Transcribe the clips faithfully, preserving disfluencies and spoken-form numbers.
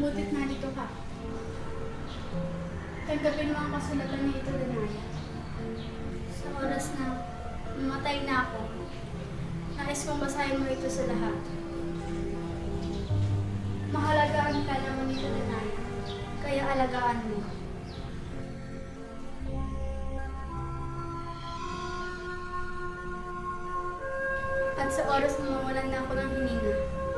Mabutit nandito ka. Tanggapin mo ang kasulatan na ito, Danaya. Sa oras na mamatay na ako, nais kong basahin mo ito sa lahat. Mahalagaan ka naman ito, Danaya. Kaya alagaan mo. At sa oras na mawalan na ako ng hininga,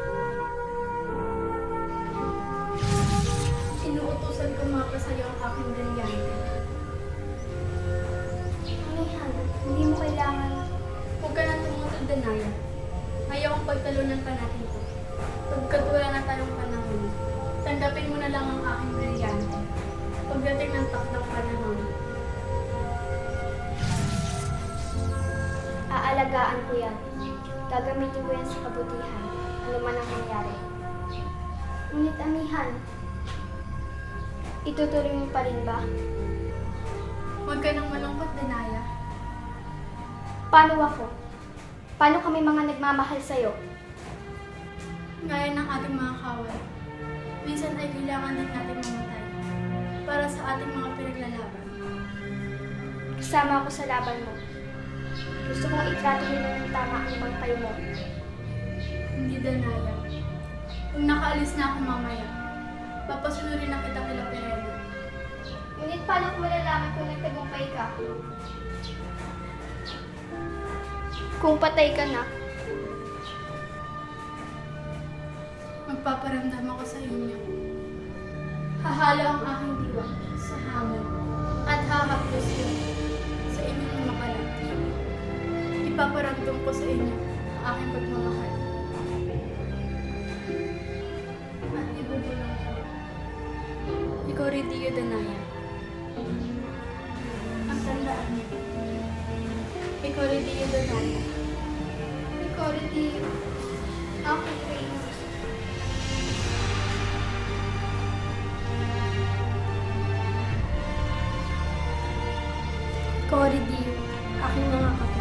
inuutusan ko mapasa iyo ang aking brilyante. Amihan, hindi mo kailangan. Huwag ka nang tumutod, Danaya. Ayaw ang pagtalunan pa natin ito. Pagkatula na tayong panahon, tanggapin mo na lang ang aking brilyante. Pagdating ng takdang panahon, Aalagaan ko yan. Gagamitin ko yan sa kabutihan, ano man ang mangyari. Ngunit Amihan, itutuloy mo pa rin ba? huwag ka nang malungkot, Danaya. Paano ako? Paano kami mga nagmamahal sa'yo? Gaya ng ating mga kawal, minsan ay kailangan din natin mamatay para sa ating mga pinaglalaban. Kasama ako sa laban mo. Gusto kong itrato mo ng tama ang bangkay mo. Hindi, Danaya. Kung nakaalis na ako mamaya, papasunurin na kita kila Perena. Ngunit paano ko malalaman kung nagtagumpay ka? Kung patay ka na, Magpaparamdam ako sa inyo. Hahalo ang aking diwa sa hamon at hahaplos yun sa inyong makalat. Ipaparamdam ko sa inyo ang aking pagmamahal. At ibubulong ko. Ikaw rin, Dio Danaya. Ang tandaan niyo. Ikaw rin, Dio Danaya. Ikaw rin, Dio. aking reyna. Ikaw rin, Dio. Aking mga kapatid.